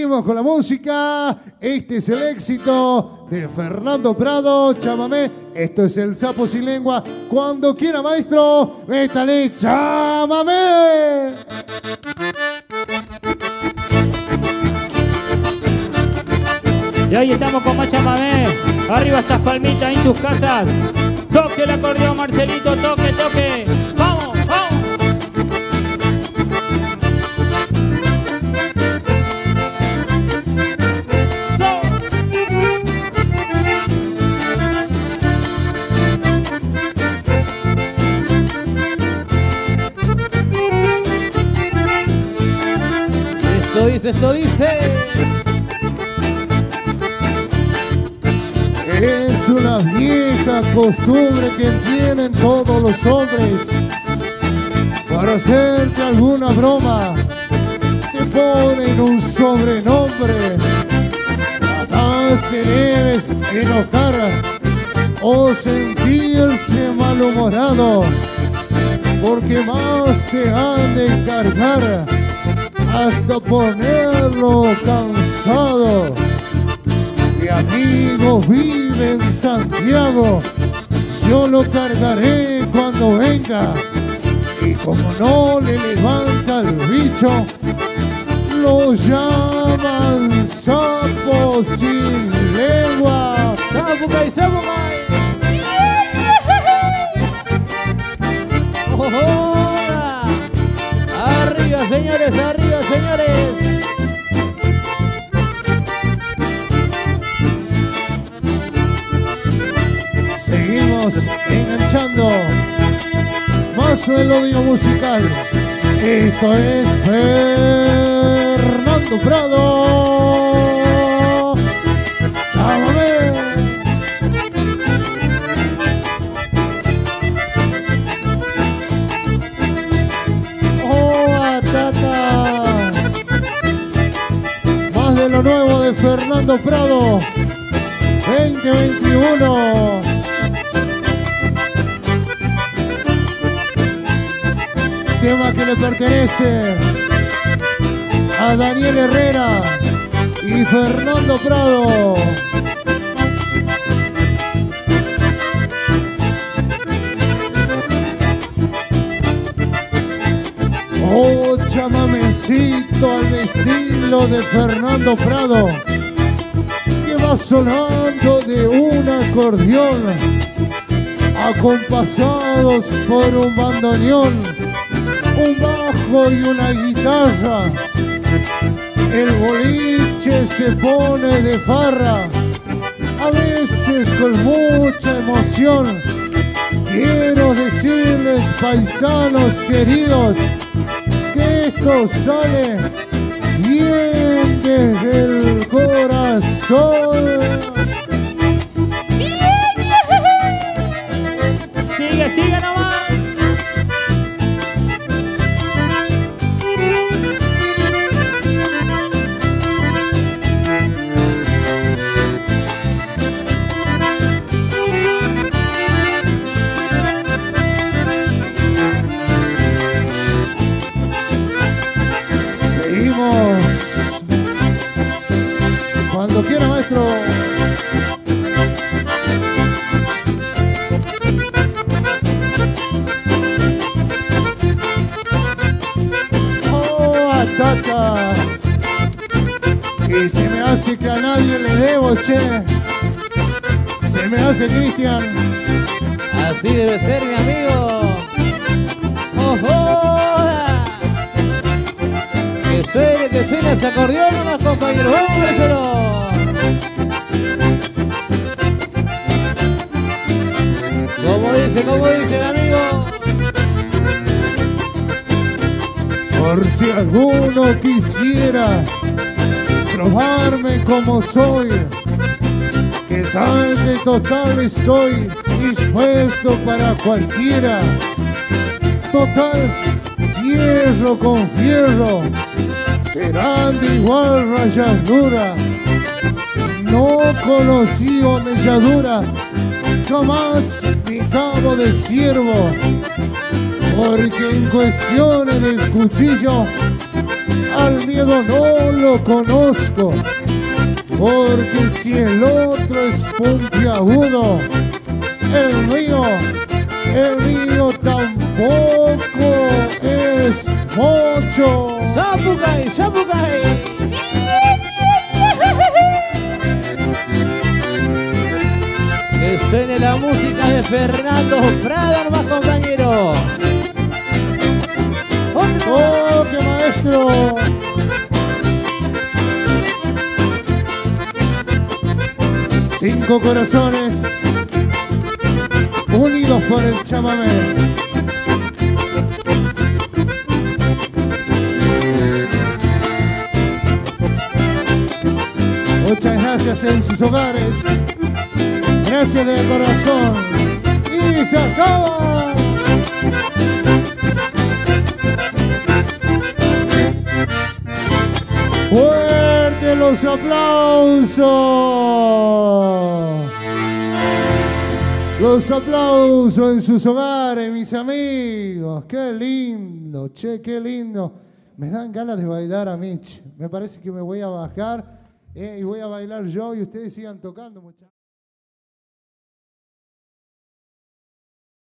Seguimos con la música. Este es el éxito de Fernando Prado, Chamamé. Esto es el Sapo Sin Lengua. Cuando quiera, maestro, métale chamamé. Y hoy estamos con más chamamé. Arriba esas palmitas en sus casas. Toque el acordeón, Marcelito, toque, toque. ¡Vamos, vamos! Esto dice. Es una vieja costumbre que tienen todos los hombres. Para hacerte alguna broma, te ponen un sobrenombre. Capaz te debes enojar o sentirse malhumorado, porque más te han de encargar hasta ponerlo cansado. Mi amigo vive en Santiago, yo lo cargaré cuando venga. Y como no le levanta el bicho, lo llaman Sapo Sin Lengua. ¡Sapo Kai, Sapo Kai! ¡Hola! ¡Arriba, señores! ¡Arriba, señores! Seguimos enganchando más melodía musical. Esto es Fernando Prado, chamamé. Oh, atata. Más de lo nuevo de Fernando Prado 2021. Tema que le pertenece a Daniel Herrera y Fernando Prado. Oh, chamamecito al estilo de Fernando Prado, que va sonando de un acordeón, acompasados por un bandoneón, un bajo y una guitarra. El boliche se pone de farra, a veces con mucha emoción. Quiero decirles, paisanos queridos, que esto sale bien desde el corazón. Sigue, sigue nomás. Cuando quiera, maestro. Oh, atata. Y se me hace que a nadie le debo, che. Se me hace, Cristian. Así debe ser, mi amigo. ¡Oh! Que suene ese acordeón, unos compañeros. ¡Vámonos! Como dice, mi amigo. Por si alguno quisiera probarme como soy, que salte total estoy dispuesto para cualquiera. Total, fierro con fierro, serán de igual ralladura. No conocí melladura, jamás ni cabo de ciervo, porque en cuestiones del cuchillo al miedo no lo conozco, porque si el otro es puntiagudo, el mío tampoco es mocho. ¡Zapucay, zapucay! Que suene la música de Fernando Prado, nomás, compañero. ¡Oh, qué maestro! Cinco corazones unidos por el chamamé. Muchas gracias en sus hogares. Gracias de corazón. Y se acaba. ¡Fuerte los aplausos! Los aplausos en sus hogares, mis amigos. ¡Qué lindo! Che, qué lindo. Me dan ganas de bailar a mí. Me parece que me voy a bajar y voy a bailar yo y ustedes sigan tocando, muchachos.